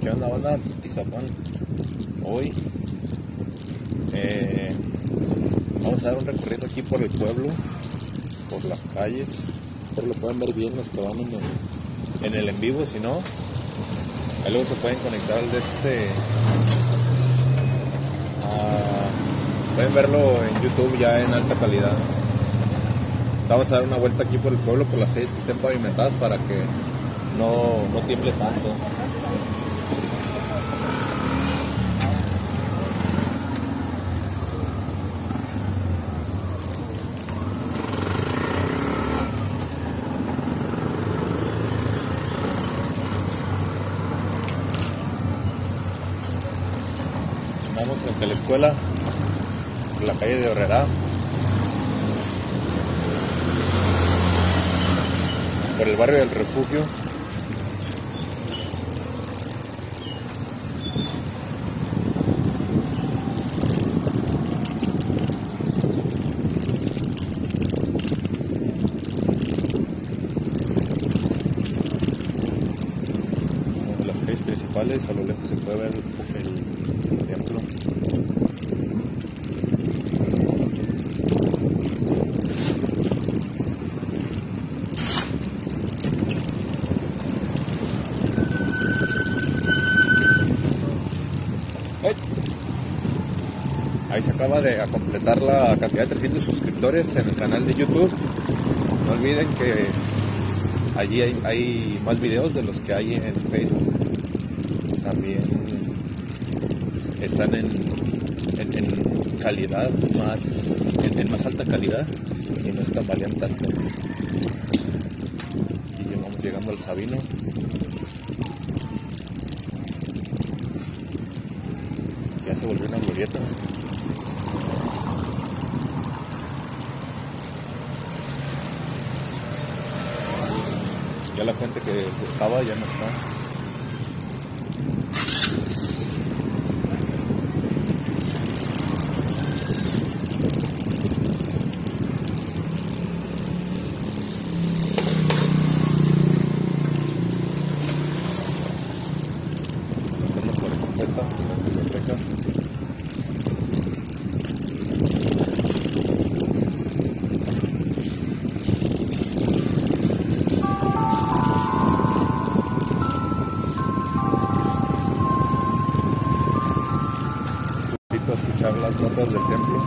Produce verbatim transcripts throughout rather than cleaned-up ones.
¿Qué onda, banda? Tizapán. Hoy eh, vamos a dar un recorrido aquí por el pueblo, por las calles. Espero lo pueden ver bien los que van en el, en el en vivo, si no, ahí luego se pueden conectar al de este. Uh, pueden verlo en YouTube ya en alta calidad. Vamos a dar una vuelta aquí por el pueblo, por las calles que estén pavimentadas para que no, no tiemble tanto. Vamos frente a la escuela, por la calle de Herrera, por el barrio del Refugio. Una de las calles principales, a lo lejos se puede ver el, el templo. Ahí se acaba de completar la cantidad de trescientos suscriptores en el canal de YouTube. No olviden que allí hay, hay más videos de los que hay en Facebook. También están en, en, en calidad más, en, en más alta calidad y no están valiendo tanto. Y ya vamos llegando al Sabino. Ya se volvió una glorieta. Ya la gente que estaba ya no está. Pasando por Escopeta, la biblioteca. A escuchar las notas del templo.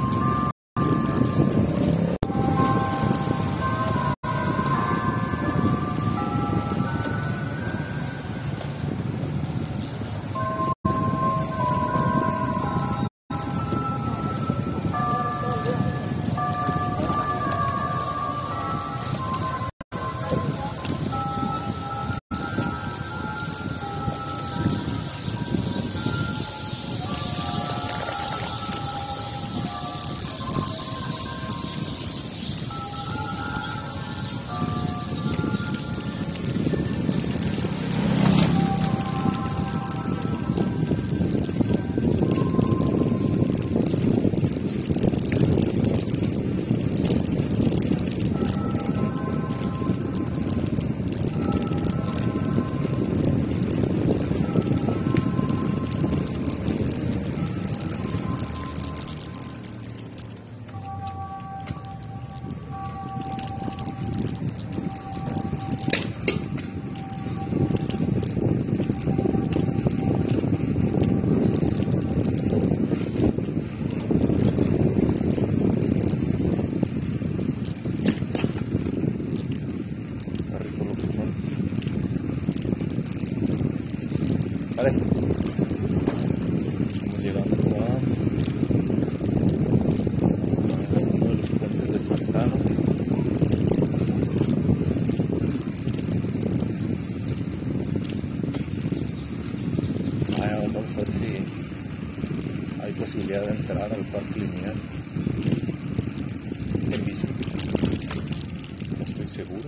Vale, estamos llegando a uno de los puentes de Santana. Ah, vamos a ver si hay posibilidad de entrar al parque lineal en bici. No estoy seguro.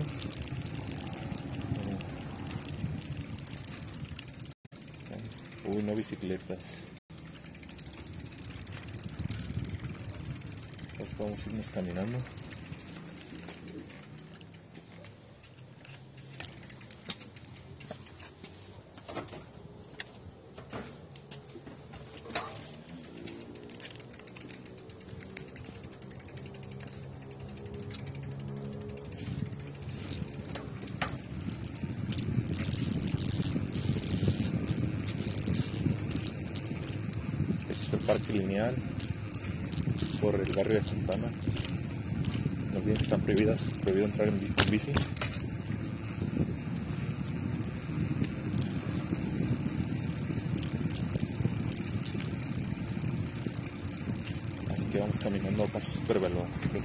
Uy, no bicicletas. Pues podemos irnos caminando. parque lineal por el barrio de Santana. No olviden que están prohibidas, prohibido entrar en bici. Así que vamos caminando a pasos súper veloz.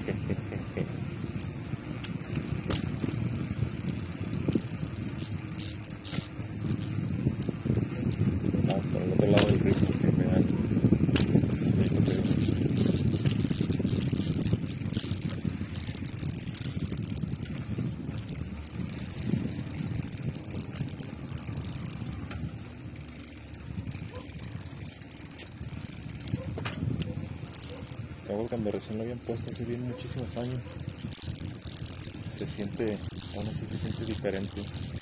Vamos por el otro lado del río, que me dan. Cuando recién lo habían puesto hace bien muchísimos años, se siente, aún así se siente diferente.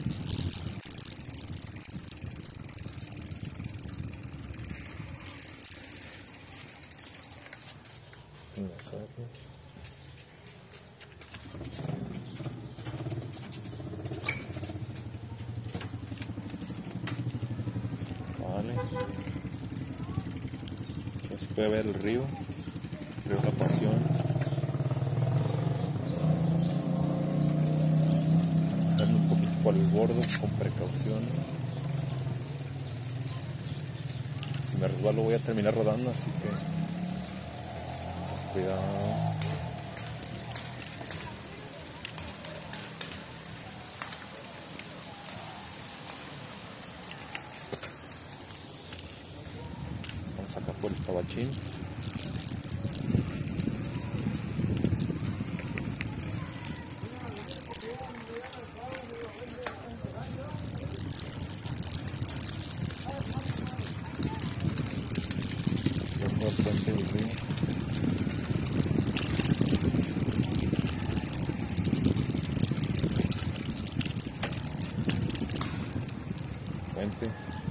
Vale, ya se puede ver el río. Río La Pasión. Darme un poquito por el bordo con precaución. Si me resbalo voy a terminar rodando, así que cuidado. Vamos acá por el Tabachín. Puente del río. Puente.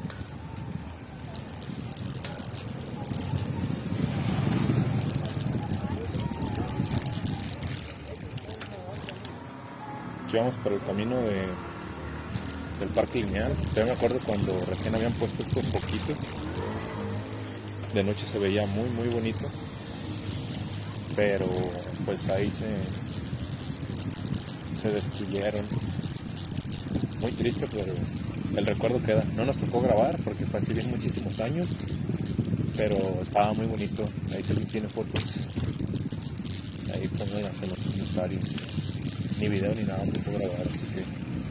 Aquí vamos por el camino de, del parque lineal. Yo me acuerdo cuando recién habían puesto estos foquitos. De noche se veía muy muy bonito, pero pues ahí se, se destruyeron. Muy triste, pero el recuerdo queda. No nos tocó grabar porque fue así bien muchísimos años, pero estaba muy bonito. Ahí si alguien tiene fotos, ahí pónganlas en los comentarios. Ni video ni nada tocó grabar, así que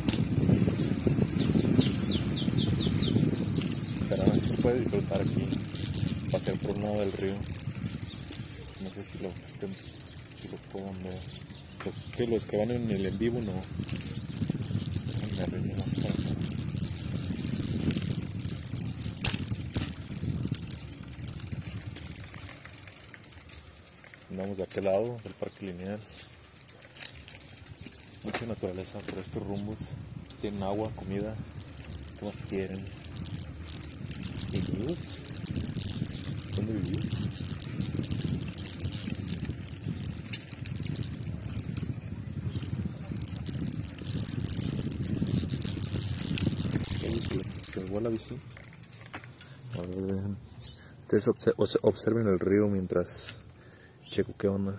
pero aún así se puede disfrutar aquí. Pasear por un lado del río. No sé si lo, si lo puedan ver. Los que, los que van en el en vivo no. Me arreglo más para acá. Andamos de aquel lado del parque lineal. Mucha naturaleza por estos rumbos. Tienen agua, comida. ¿Qué más quieren? ¿Y vivos? ¿Dónde vivís? Que me voy a la bici. A ver, ustedes observen el río mientras checo qué onda.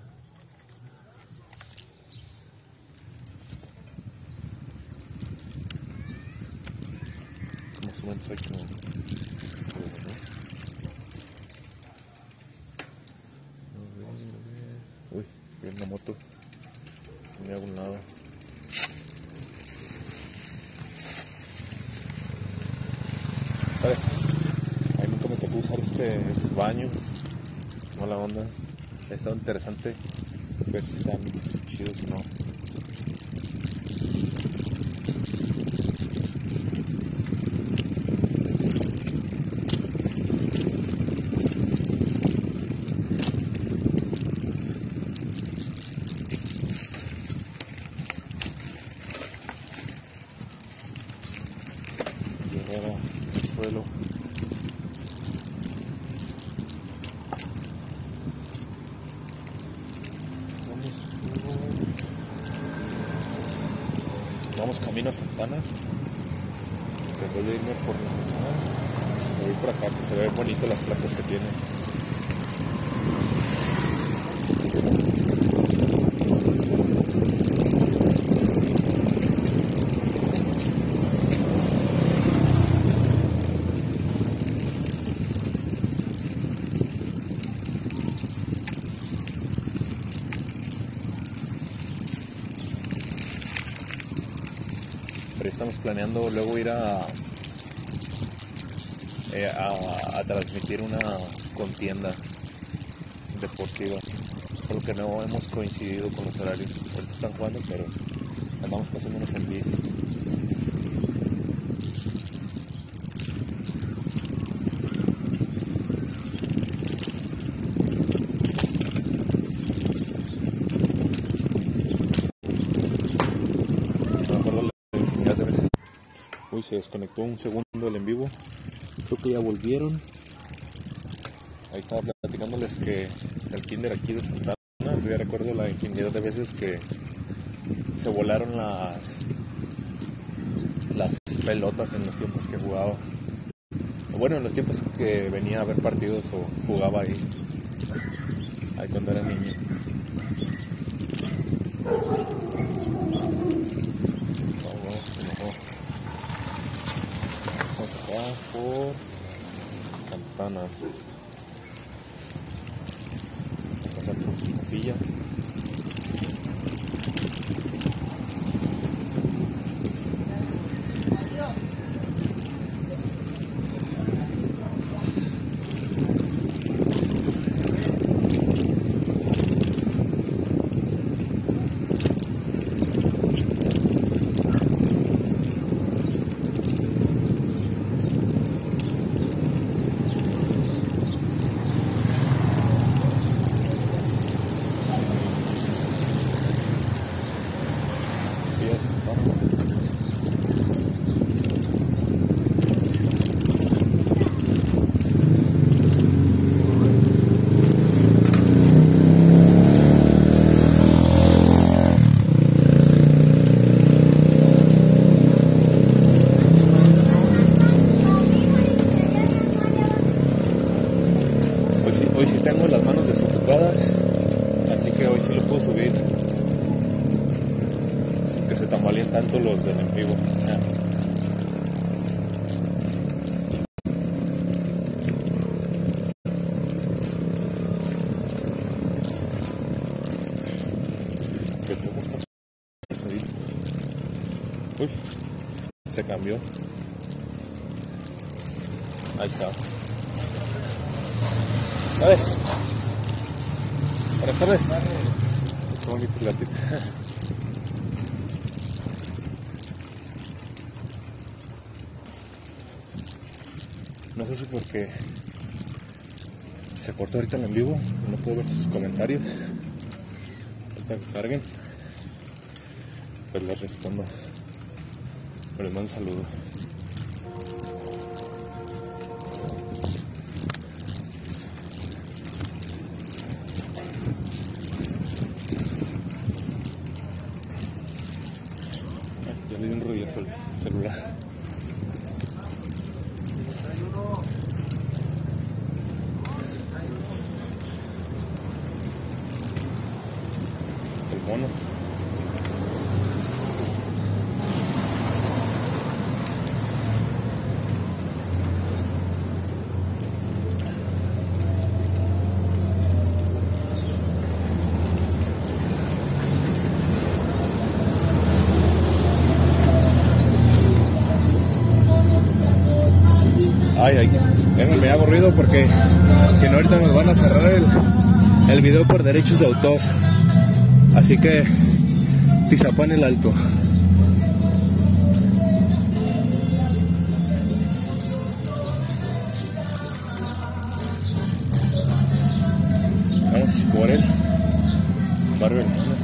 Más o menos hay como... Uy, viene una moto. Me hago un lado. Vale. A mí nunca me tocó usar este, estos baños. Mala onda. Ha estado interesante. Ver si están chidos o no. Suelo. Vamos, vamos camino a Santana. Después de irme por la voy por acá, que se ven bonitas las placas que tiene. Pero estamos planeando luego ir a, eh, a, a transmitir una contienda deportiva, por lo que no hemos coincidido con los horarios. Ahorita están jugando, pero andamos pasándonos en bici. Uy, se desconectó un segundo el en vivo. Creo que ya volvieron. Ahí estaba platicándoles que el kinder aquí de Santana, yo recuerdo la infinidad de veces que se volaron las las pelotas en los tiempos que jugaba. Bueno, en los tiempos que venía a ver partidos o jugaba ahí. Ahí cuando era niño. Por Santana, vamos a pasar por su capilla. Hoy sí tengo las manos desocupadas, así que hoy sí lo puedo subir sin que se tambaleen tanto los del en vivo. Uy, se cambió. Ahí está. A ver. Buenas tardes. Qué bonito el gatito. No sé si porque se cortó ahorita el en vivo, no puedo ver sus comentarios. Ahorita que carguen, pues les respondo. Les mando un saludo. Ya le di un ruidazo al celular. El mono. Ay, ay, venga, me hago ruido porque si no ahorita nos van a cerrar el, el video por derechos de autor. Así que Tizapán el Alto. Vamos por el barrio de la zona.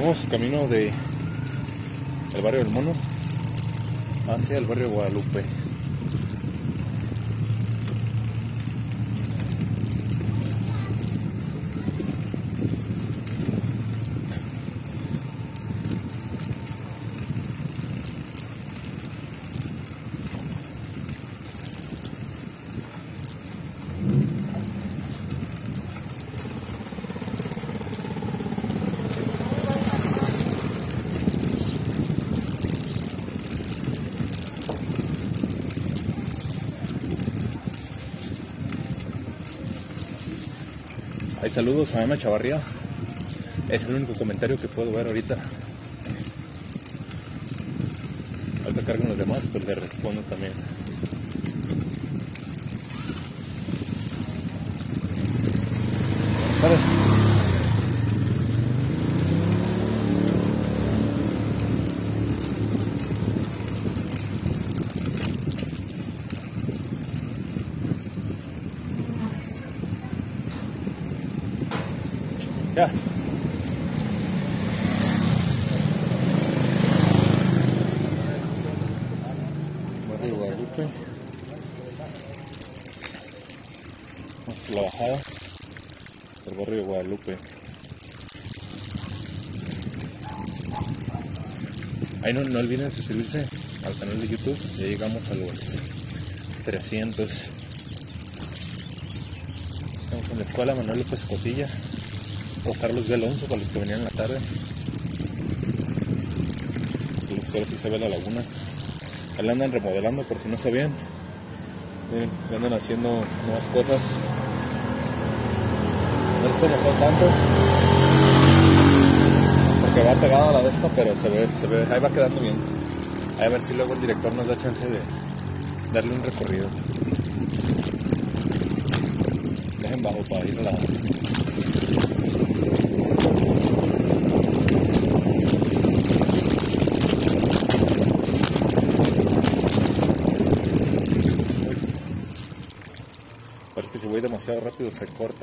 Vamos camino de el barrio del Mono hacia el barrio de Guadalupe. Hay saludos a Emma Chavarría. Es el único comentario que puedo ver ahorita. Ahorita cargan los demás, pues le respondo también. ¿Sabes? Ya. Barrio Guadalupe. Vamos por la bajada del barrio de Guadalupe. Ahí no, no olviden suscribirse al canal de YouTube. Ya llegamos a los trescientos. Estamos en la escuela Manuel López Cotilla o Carlos de Alonso para los que venían en la tarde. Y pues ahora sí se ve la laguna. Ahí la andan remodelando por si no sabían. Miren, le andan haciendo nuevas cosas. No es conocer tanto porque va pegado a la de esta, pero se ve, se ve, ahí va quedando bien. Ahí a ver si luego el director nos da chance de darle un recorrido. Dejen bajo para ir a la... Parece que si voy demasiado rápido se corta.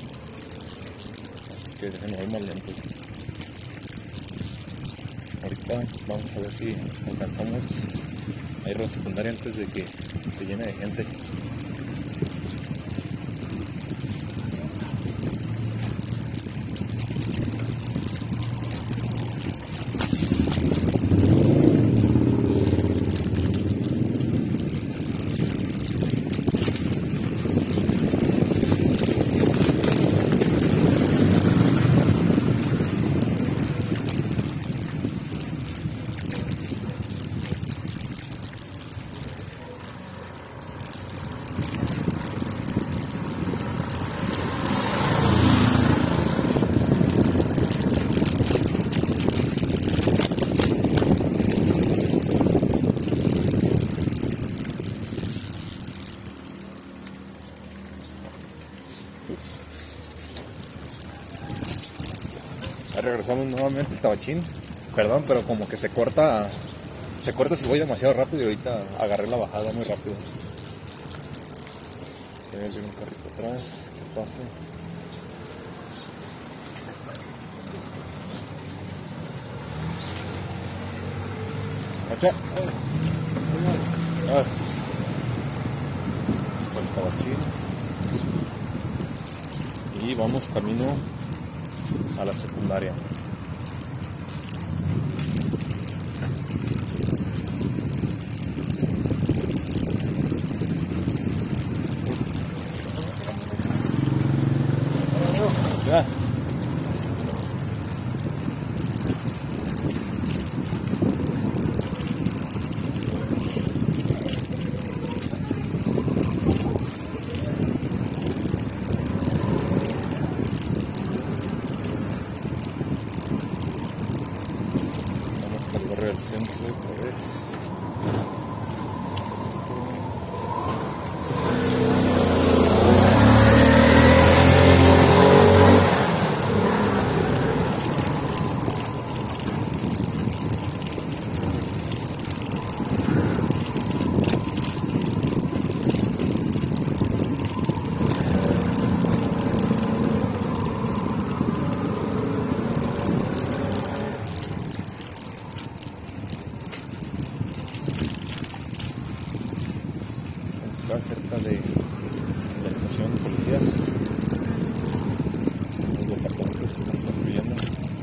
Así que déjenme ir más lento. Ahorita vamos a ver si alcanzamos a ir a la secundaria antes de que se llene de gente. Regresamos nuevamente al Tabachín. Perdón, pero como que se corta se corta si voy demasiado rápido y ahorita agarré la bajada muy rápido. Viene un carrito atrás, que pase. Hacha. Ah. Por el Tabachín. Y vamos camino a la secundaria. Ya. acá cerca de la estación de policías, los departamentos que están construyendo.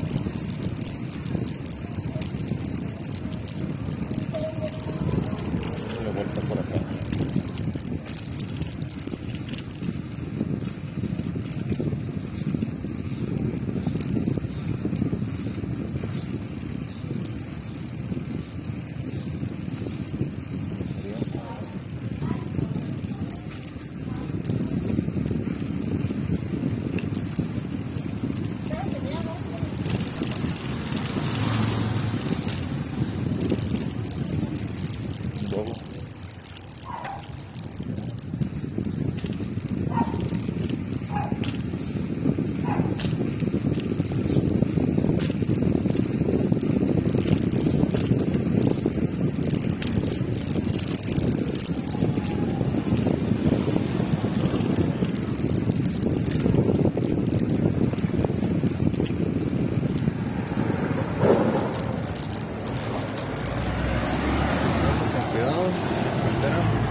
Y la vuelta por acá. Luego. Cuidado, carretera.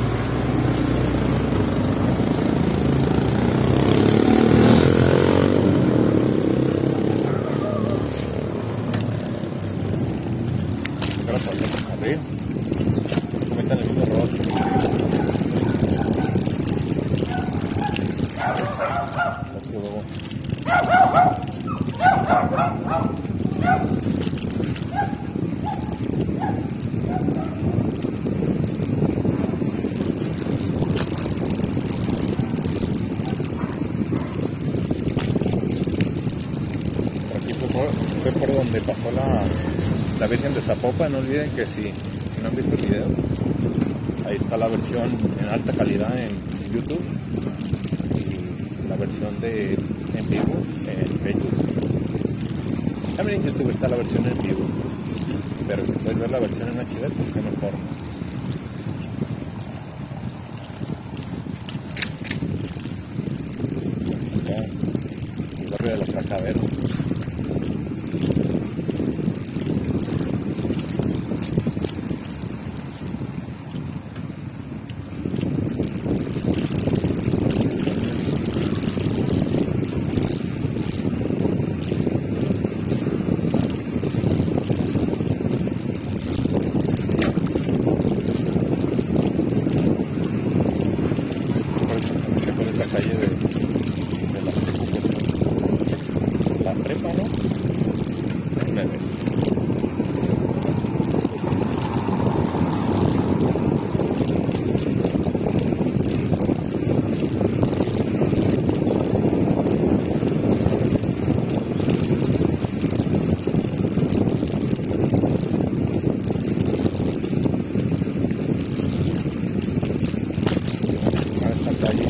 Ahora pasamos el carril. Se meten en el mismo robo. Aquí luego. Fue por donde pasó la, la Virgen de Zapopan. No olviden que si, si no han visto el video, ahí está la versión en alta calidad en, en YouTube y la versión de en vivo en Facebook. También en YouTube está la versión en vivo, pero si puedes ver la versión en H D, pues qué mejor. Acá, el barrio de los Cacaberos. La calle de, de la, la prepa, ¿no? Déjenme ver. A esta calle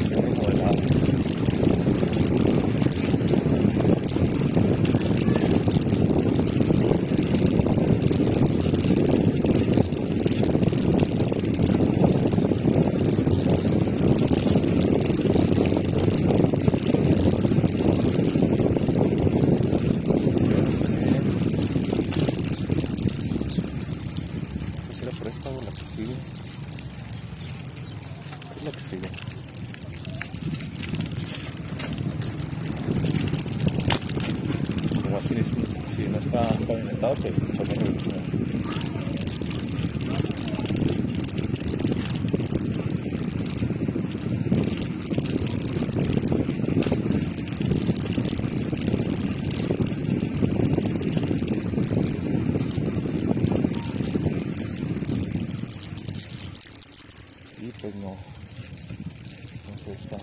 por esta o la que sigue. Es la que sigue. Como así, si no está pavimentado, pues por la reducción. Y pues no, no sé, está.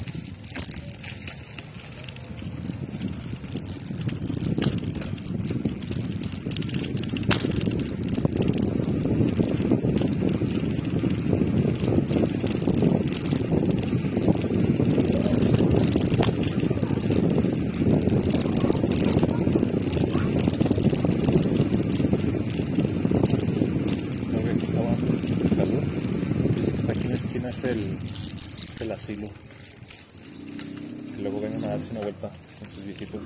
Creo que aquí estaba antes el centro de salud. Viste que está aquí en la esquina es el, es el asilo. Y luego vengan a darse una vuelta con sus viejitos.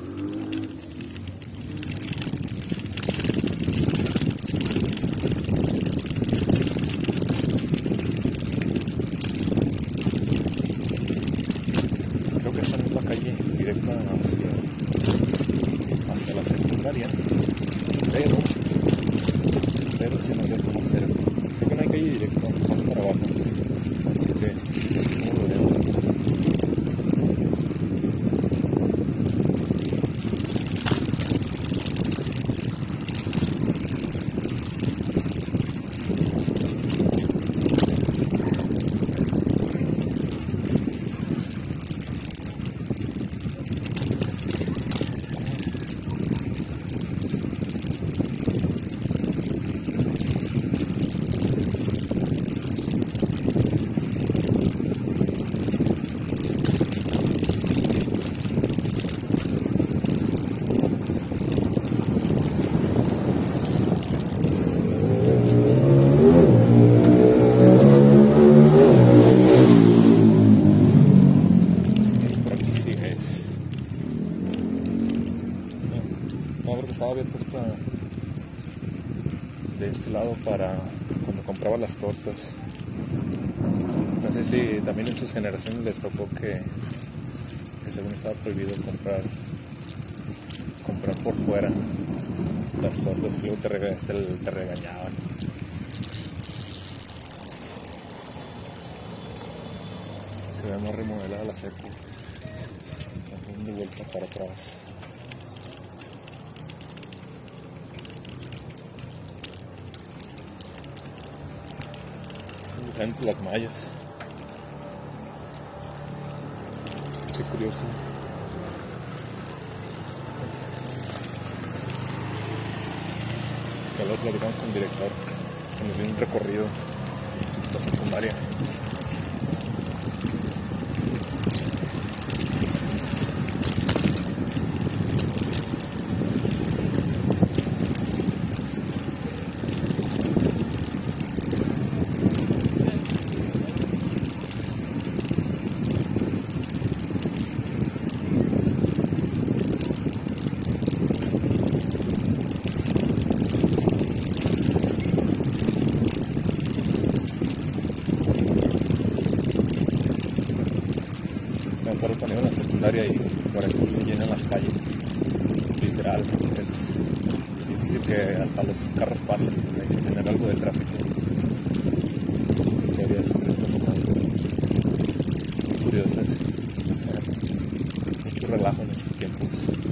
para cuando compraba las tortas. No sé si también en sus generaciones les tocó que, que según estaba prohibido comprar comprar por fuera las tortas, que luego te, rega, te, te regañaban. Se ve más remodelada la secu, de vuelta para atrás. Son diferentes las mallas. Qué curioso. Ya lo platicamos con el director, que nos dio un recorrido de la secundaria. Pero cuando iba a la secundaria y por aquí se llenan las calles, literal, es difícil que hasta los carros pasen, hay que tener algo de tráfico. Esas historias siempre son muy curiosas, mucho relajo en esos tiempos.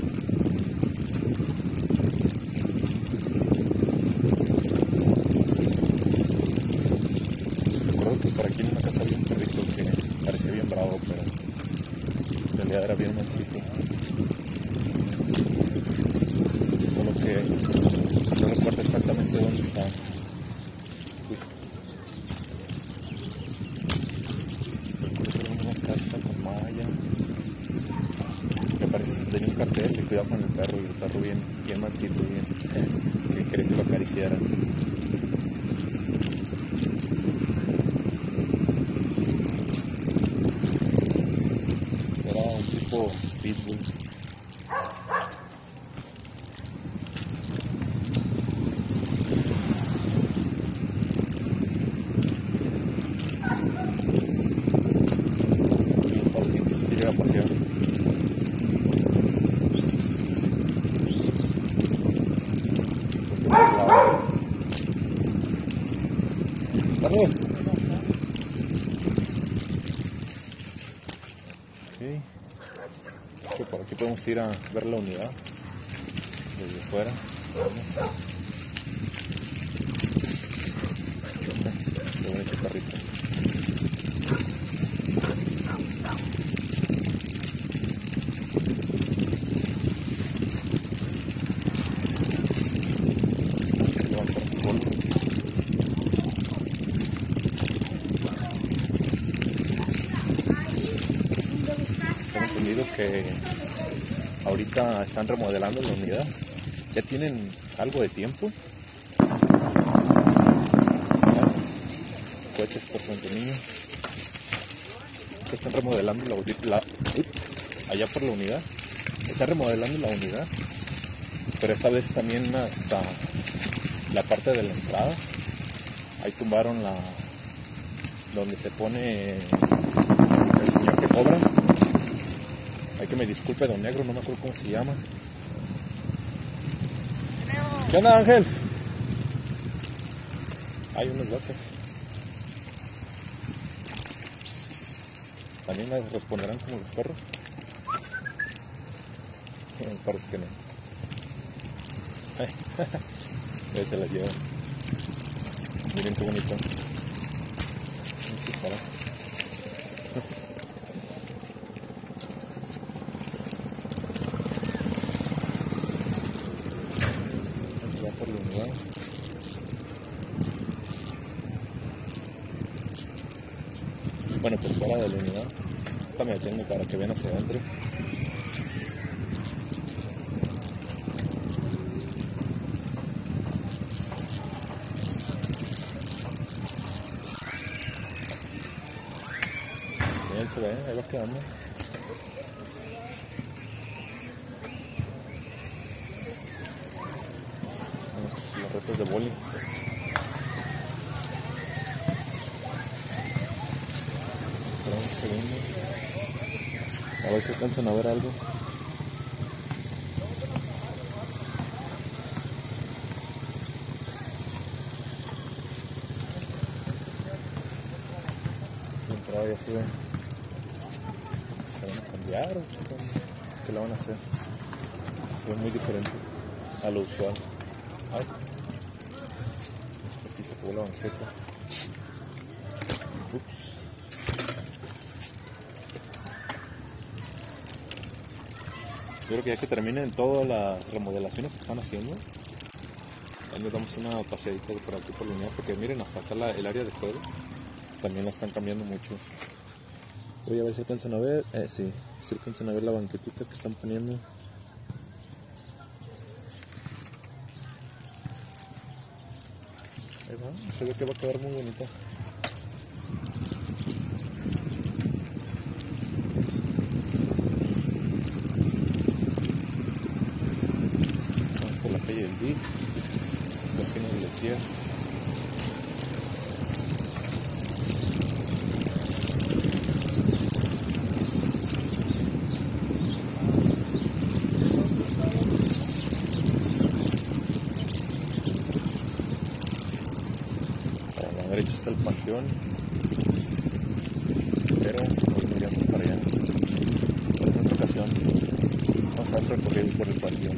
Recuerdo que por aquí en una casa había un perrito que parecía bien bravo, pero en realidad era bien mansito. Solo que no recuerdo exactamente dónde estaba. Recuerdo una casa con malla. Me parece que tenía un cartel de cuidado con el perro, y el perro bien, bien mansito, bien, que quería que lo acariciaran. Era un tipo pitbull. A pasear. Vamos. Okay. Por aquí podemos ir a ver la unidad desde fuera. Vamos. Qué bonito carrito. Tengo entendido que ahorita están remodelando la unidad. Ya tienen algo de tiempo. Coches por Santo Niño. Están remodelando la, la allá por la unidad. Están remodelando la unidad, pero esta vez también hasta la parte de la entrada. Ahí tumbaron la donde se pone el señor que cobra. Hay que me disculpe, don Negro, no me acuerdo cómo se llama. ¿Qué onda, Ángel? Hay unas vacas. ¿También las responderán como los perros? Me parece que no. Ya se las llevan. Miren qué bonito. No sé, ¿sabes? Va por la unidad. Bueno, por fuera de la unidad. Ahorita me detengo para que vean hacia adentro. Bien, se ve, ahí va quedando. Las retas de boli. segundo. A ver si alcanzan a ver algo. La entrada ya se ve. ¿Se van a cambiar o qué la van a hacer? Se ve muy diferente a lo usual. Ay. Hasta aquí se pegó la banqueta. Ups. Yo creo que ya que terminen todas las remodelaciones que están haciendo, ahí nos damos una paseadita por aquí por la unidad, porque miren, hasta acá la, el área de juegos también la están cambiando mucho. Voy a ver si alcanzan a ver, eh, sí, si alcanzan a ver la banquetita que están poniendo. Ahí va, se ve que va a quedar muy bonita. Vamos por la calle del D I F, cocina de Letier. A la derecha está el panteón, pero hoy no iremos para allá. Por otra ocasión vamos a hacer recorrido por el panteón.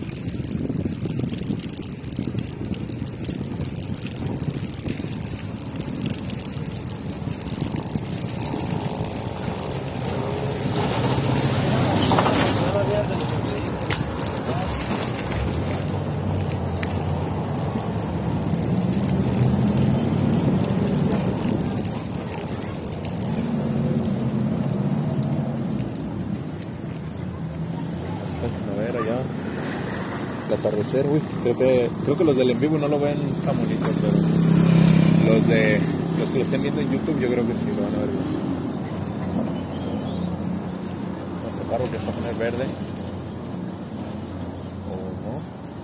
A ver allá el atardecer, uy, creo que creo que los del en vivo no lo ven tan bonito, pero los de los que lo estén viendo en YouTube yo creo que sí lo van a ver bien. Me preparo que se va a poner verde o no.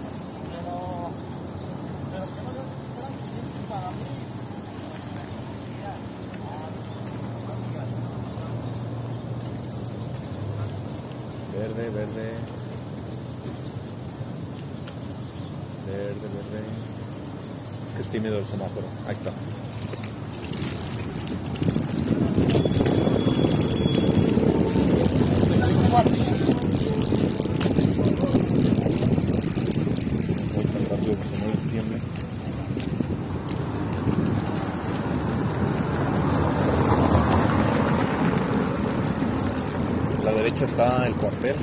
Verde, verde. Verde, verde. Es que es tímido el semáforo. Ahí está. Voy tan rápido porque no les tiemble. A la derecha está el cuartel.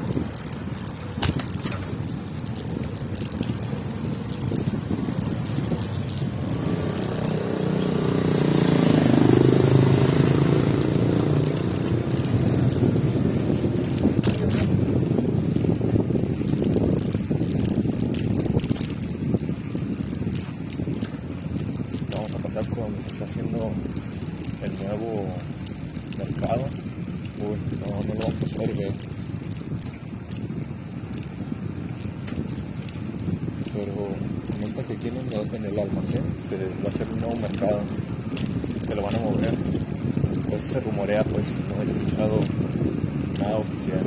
Vamos a pasar por donde se está haciendo el nuevo mercado. Uy, no, no lo vamos a poder ver. Pero comentan que aquí en el, en el almacén se va a hacer un nuevo mercado, que lo van a mover. Pues se rumorea, pues no he escuchado nada oficial.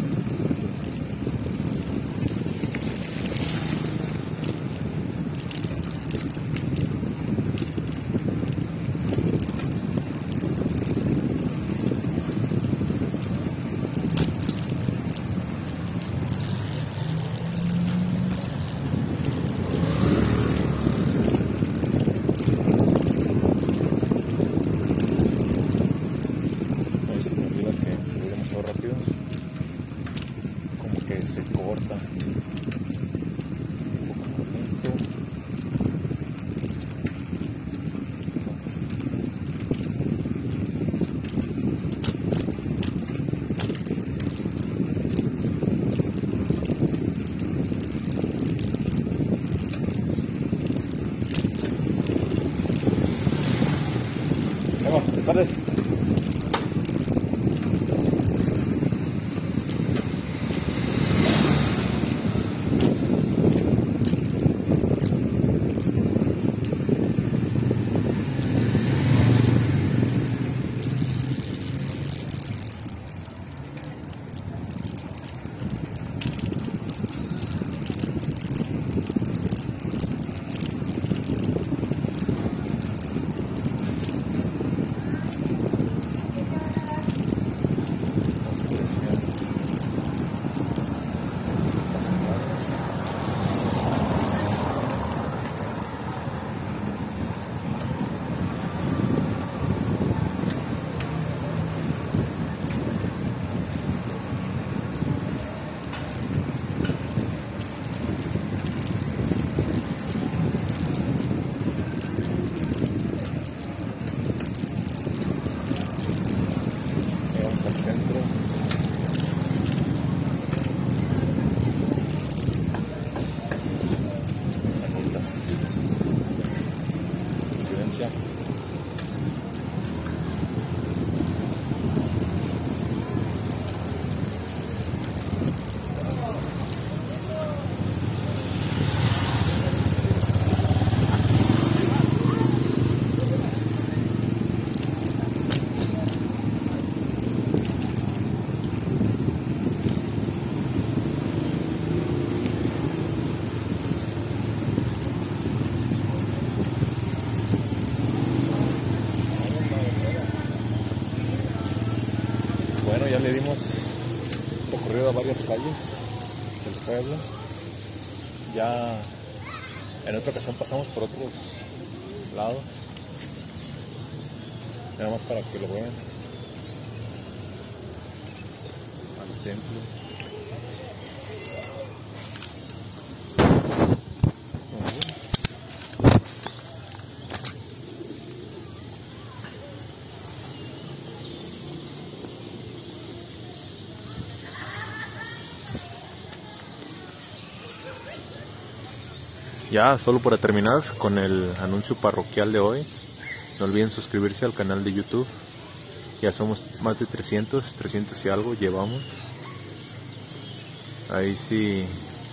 Rápido, como que se corta un poco lento. Vamos, buenas tardes. ya le dimos recorrido a varias calles del pueblo. Ya en otra ocasión pasamos por otros lados, nada más para que lo vean. Al templo. Ya, solo para terminar con el anuncio parroquial de hoy, no olviden suscribirse al canal de YouTube. Ya somos más de trescientos, trescientos y algo llevamos. Ahí sí.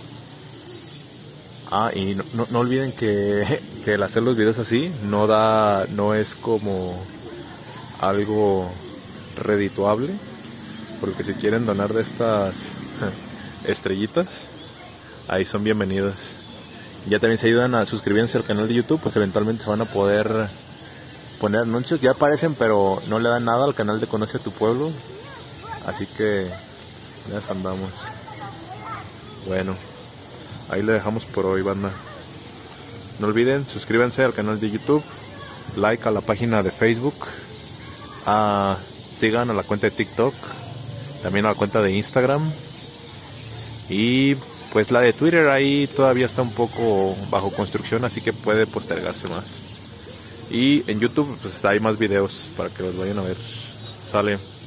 Ah, y no, no, no olviden que, que el hacer los videos así no da, no es como algo redituable, porque si quieren donar de estas estrellitas, ahí son bienvenidos. Ya también se ayudan a suscribirse al canal de YouTube, pues eventualmente se van a poder poner anuncios. Ya aparecen, pero no le dan nada al canal de Conoce a tu Pueblo. Así que ya andamos. Bueno, ahí le dejamos por hoy, banda. No olviden, suscríbanse al canal de YouTube, like a la página de Facebook, a, sigan a la cuenta de TikTok, también a la cuenta de Instagram. Y pues la de Twitter ahí todavía está un poco bajo construcción, así que puede postergarse más. Y en YouTube pues hay más videos para que los vayan a ver. Sale.